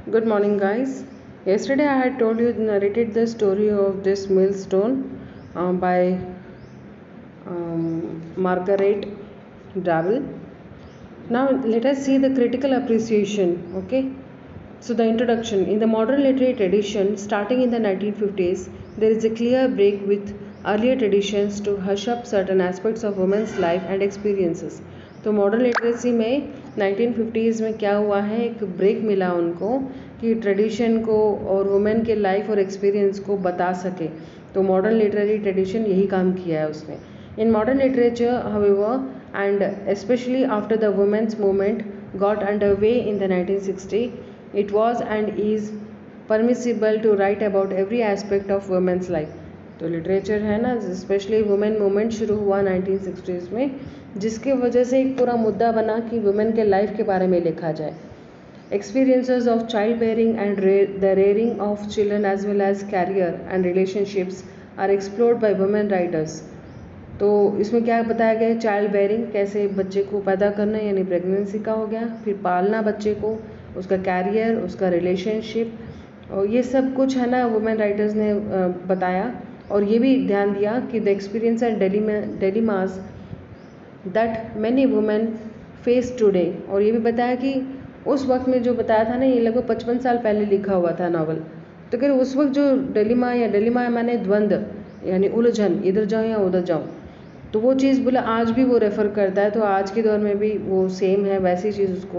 Good morning, guys. Yesterday, I had told you narrated the story of this millstone by Margaret Drabble. Now, let us see the critical appreciation. Okay, so the introduction in the modern literary tradition, starting in the 1950s, there is a clear break with earlier traditions to hush up certain aspects of women's life and experiences. तो modern literacy में 1950s में क्या हुआ है, एक break मिला उनको कि ट्रेडिशन को और वुमेन के लाइफ और एक्सपीरियंस को बता सके. तो मॉडर्न लिटरेरी ट्रेडिशन यही काम किया है उसने. In modern literature however and especially after the women's movement got underway in the 1960s, it was and is permissible to write about every aspect of women's life. तो literature है ना, specially women movement शुरू हुआ 1960s में, जिसके वजह से एक पूरा मुद्दा बना कि वुमेन के लाइफ के बारे में लिखा जाए. Experiences of childbearing and the rearing of children as well as career and relationships are explored by women writers. तो इसमें क्या बताया गया है, चाइल्ड बेयरिंग, कैसे बच्चे को पैदा करना यानी प्रेगनेंसी का हो गया, फिर पालना बच्चे को, उसका कैरियर, उसका रिलेशनशिप, और ये सब कुछ है ना वुमेन राइटर्स ने बताया. और ये भी ध्यान दिया कि the experience and dilemmas that many women face today. और ये भी बताया कि उस वक्त में जो बताया था ना, ये लगभग 55 साल पहले लिखा हुआ था नावल. तो फिर उस वक्त जो डेलिमा माने द्वंद्व यानी उलझन, इधर जाऊँ या उधर जाऊँ, तो वो चीज़ बोला आज भी वो रेफ़र करता है. तो आज के दौर में भी वो सेम है, वैसी चीज़ उसको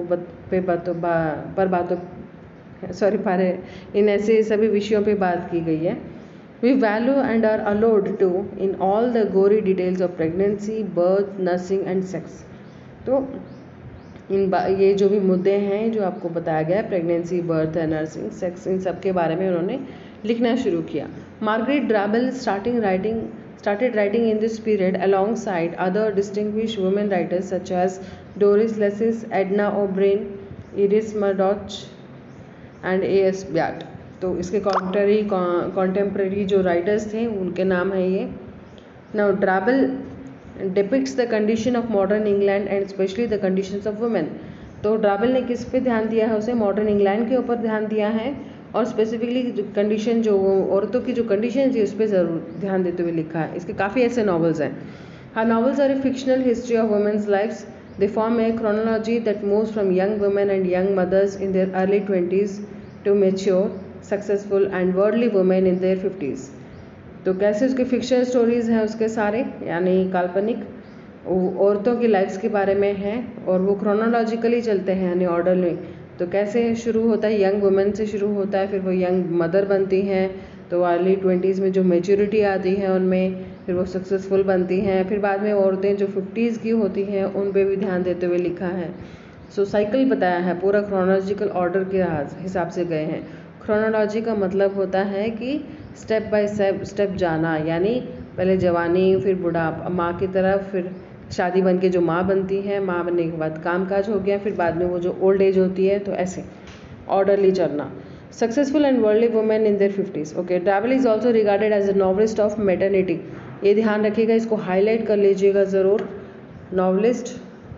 इन ऐसे सभी विषयों पे बात की गई है. We value and are allowed to in all the gory details of pregnancy, birth, nursing and sex. तो ये जो भी मुद्दे हैं जो आपको बताया गया है, प्रेगनेंसी, बर्थ, नर्सिंग, सेक्स, इन सब के बारे में उन्होंने लिखना शुरू किया. Margaret Drabble started writing in this period alongside other distinguished women writers such as Doris Lessing, Edna O'Brien, Iris Murdoch and A.S. Byatt. तो इसके contemporary जो writers थे उनके नाम है ये. Now Drabble depicts the condition of modern England and especially the conditions of women. तो ड्राबल ने किस पे ध्यान दिया है, उसे मॉडर्न इंग्लैंड के ऊपर ध्यान दिया है, और स्पेसिफिकली कंडीशन जो औरतों की जो कंडीशन थी उस पर ज़रूर ध्यान देते हुए लिखा है. इसके काफ़ी ऐसे नॉवेल्स हैं. Her novels are a fictional history of women's lifes. They form a chronology that moves from young women and young mothers in their early 20s to mature, successful and worldly women in their 50s. तो कैसे उसके fictional stories हैं उसके सारे, यानी काल्पनिक औरतों की लाइफ्स के बारे में हैं, और वो क्रोनोलॉजिकली चलते हैं यानी ऑर्डर में. तो कैसे शुरू होता है, यंग वुमेन से शुरू होता है, फिर वो यंग मदर बनती हैं, तो अर्ली 20s में जो मेच्योरिटी आती है उनमें, फिर वो सक्सेसफुल बनती हैं, फिर बाद में औरतें जो 50s की होती हैं उन पे भी ध्यान देते हुए लिखा है. सो साइकिल बताया है, पूरा क्रोनोलॉजिकल ऑर्डर के हिसाब से गए हैं. क्रोनोलॉजी का मतलब होता है कि स्टेप बाय स्टेप जाना, यानी पहले जवानी, फिर बुढ़ापा, माँ की तरफ, फिर शादी बन के जो माँ बनती है, माँ बनने के बाद कामकाज हो गया, फिर बाद में वो जो ओल्ड एज होती है, तो ऐसे ऑर्डरली चलना. Successful and worldly women in their 50s. Okay, Drabble is also regarded as a novelist of maternity. ये ध्यान रखिएगा, इसको हाईलाइट कर लीजिएगा ज़रूर. Novelist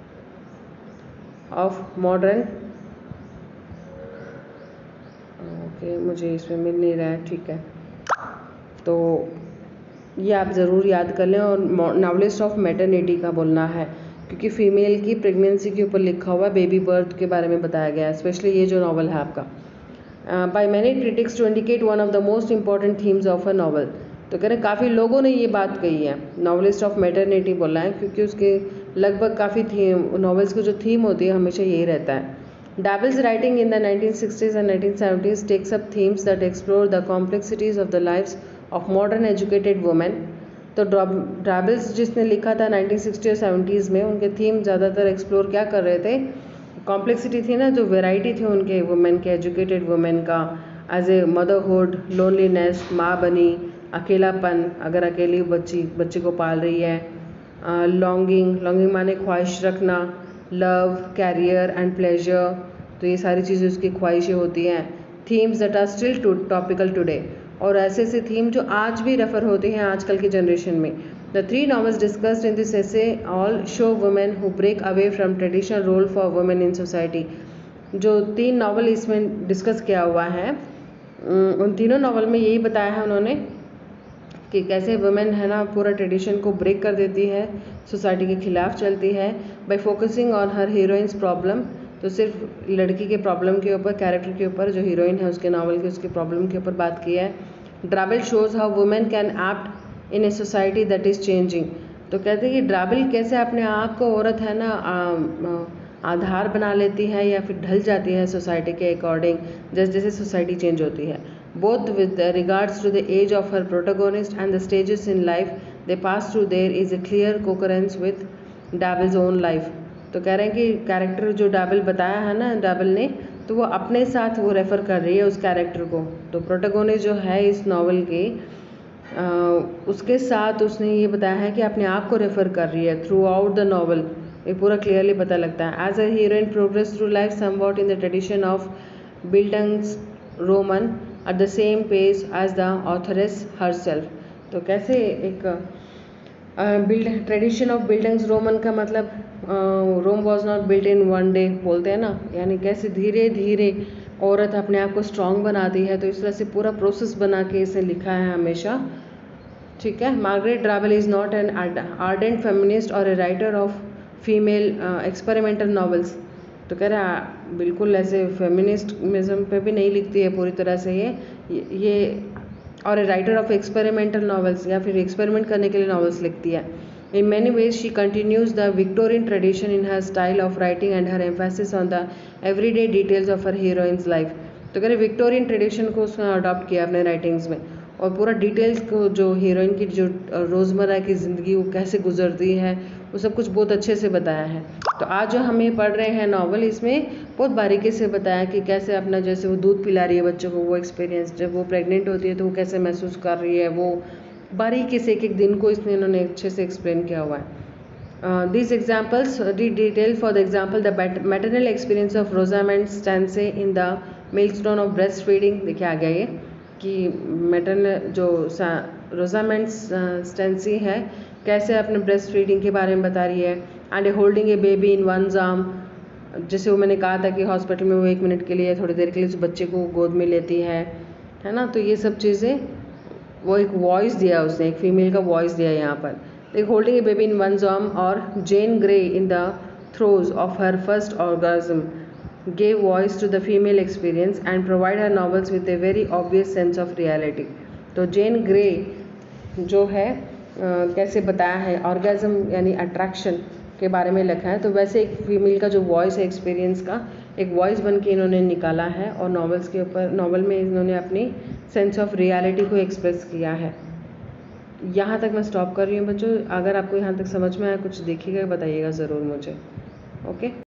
of modern. ओके, मुझे इसमें मिल नहीं रहा है, ठीक है, तो ये आप ज़रूर याद कर लें. और नॉवलिस्ट ऑफ मैटरनिटी का बोलना है, क्योंकि फीमेल की प्रेगनेंसी के ऊपर लिखा हुआ, बेबी बर्थ के बारे में बताया गया है, स्पेशली ये जो नॉवल है आपका. By many critics to indicate one of the most important themes of a novel. तो कह रहे काफ़ी लोगों ने ये बात कही है, नॉवलिस्ट ऑफ मैटरनिटी बोला है, क्योंकि उसके लगभग काफ़ी थीम, नॉवेल्स की जो थीम होती है हमेशा यही रहता है. Dable's writing in the 1960s and 1970s takes up themes that explore the complexities of the lives of modern educated women. तो ड्राबल्स जिसने लिखा था 1960 और 70s में, उनके थीम ज़्यादातर एक्सप्लोर क्या कर रहे थे, कॉम्प्लेक्सिटी थी ना, जो वेराइटी थी उनके वुमेन के, एजुकेटेड वुमेन का, एज ए मदरहुड, लोनलीनेस, माँ बनी, अकेलापन, अगर अकेली बच्ची को पाल रही है, लॉन्गिंग माने ख्वाहिश रखना, लव, कैरियर एंड प्लेजर, तो ये सारी चीज़ें उसकी ख्वाहिशें होती हैं. Themes that are still topical today, और ऐसे ऐसे थीम जो आज भी रेफर होते हैं आजकल की जनरेशन में. The 3 novels discussed in this essay all show women who break away from traditional role for women in society. जो 3 नावल इसमें डिस्कस किया हुआ है, उन तीनों नावल में यही बताया है उन्होंने कि कैसे वुमेन है ना पूरा ट्रेडिशन को ब्रेक कर देती है, सोसाइटी के खिलाफ चलती है by focusing on her heroine's problem. तो सिर्फ लड़की के प्रॉब्लम के ऊपर, कैरेक्टर के ऊपर, जो हीरोइन है उसके नावल के उसके प्रॉब्लम के ऊपर बात की है। Drabble shows how women can act in a society that is changing. तो कहते हैं कि ड्राबेल कैसे अपने आप को औरत है ना आधार बना लेती है या फिर ढल जाती है सोसाइटी के अकॉर्डिंग, जैसे जैसे सोसाइटी चेंज होती है। Both with regards to the age of her protagonist and the stages in life they pass through, there is a clear coherence with Drabble's own life. तो कह रहे हैं कि कैरेक्टर जो डैबल बताया है ना डैबल ने, तो वो अपने साथ वो रेफ़र कर रही है उस कैरेक्टर को। तो प्रोटोगोनिस्ट जो है इस नावल के उसके साथ उसने ये बताया है कि अपने आप को रेफ़र कर रही है थ्रू आउट द नावल। ये पूरा क्लियरली पता लगता है। As a heroine progress through life somewhat in the tradition of bildungsroman at the same pace as the authoress herself. तो कैसे एक ट्रेडिशन ऑफ बिल्डिंग्स रोमन का मतलब Rome was not built in one day बोलते हैं ना, यानी कैसे धीरे धीरे औरत अपने आप को स्ट्रांग बनाती है। तो इस तरह से पूरा प्रोसेस बना के इसे लिखा है हमेशा। ठीक है। Margaret Drabble is not an ardent feminist और a writer of female experimental novels. तो कह रहा है बिल्कुल ऐसे फेमिनिस्टिज्म पे भी नहीं लिखती है पूरी तरह से ये और a writer of experimental novels या फिर एक्सपेरिमेंट करने के लिए नॉवेल्स लिखती है। In many ways she continues the Victorian tradition in her style of writing and her emphasis on the everyday details of her heroine's life. तो कह रहे विक्टोरियन ट्रेडिशन को उसने अडॉप्ट किया अपने राइटिंग्स में, और पूरा डिटेल्स को जो हीरोइन की जो रोज़मर्रा की ज़िंदगी वो कैसे गुजरती है वो सब कुछ बहुत अच्छे से बताया है। तो आज जो हम ये पढ़ रहे हैं नावल, इसमें बहुत बारीकी से बताया कि कैसे अपना जैसे वो दूध पिला रही है बच्चों को, वो एक्सपीरियंस जब वो प्रेग्नेंट होती है तो वो कैसे महसूस कर रही है, वो बारीकी से एक एक दिन को इसने इन्होंने अच्छे से एक्सप्लेन किया हुआ है। These examples detail for the example the maternal experience of Rosamund Stance in the Milestone of Breastfeeding। देखिए आ गया ये कि मैटरनल जो रोजामेंड स्टेंसी है कैसे अपने ब्रेस्ट फीडिंग के बारे में बता रही है। And holding a baby in one's arm, जैसे वो मैंने कहा था कि हॉस्पिटल में वो 1 मिनट के लिए थोड़ी देर के लिए उस बच्चे को गोद में लेती है ना। तो ये सब चीज़ें वो एक वॉइस दिया उसने, एक फीमेल का वॉइस दिया यहाँ पर। एक holding a baby in one's arm और Jane Grey in the throes of her first orgasm gave voice to the female experience and provide her novels with a very obvious sense of reality। तो जेन grey जो है कैसे बताया है orgasm यानी attraction के बारे में लिखा है, तो वैसे एक फीमेल का जो वॉइस है एक्सपीरियंस का एक वॉइस बन के इन्होंने निकाला है और नॉवेल्स के ऊपर नॉवल में इन्होंने अपनी सेंस ऑफ रियलिटी को एक्सप्रेस किया है। यहाँ तक मैं स्टॉप कर रही हूँ बच्चों। अगर आपको यहाँ तक समझ में आया कुछ देखिएगा बताइएगा ज़रूर मुझे। ओके।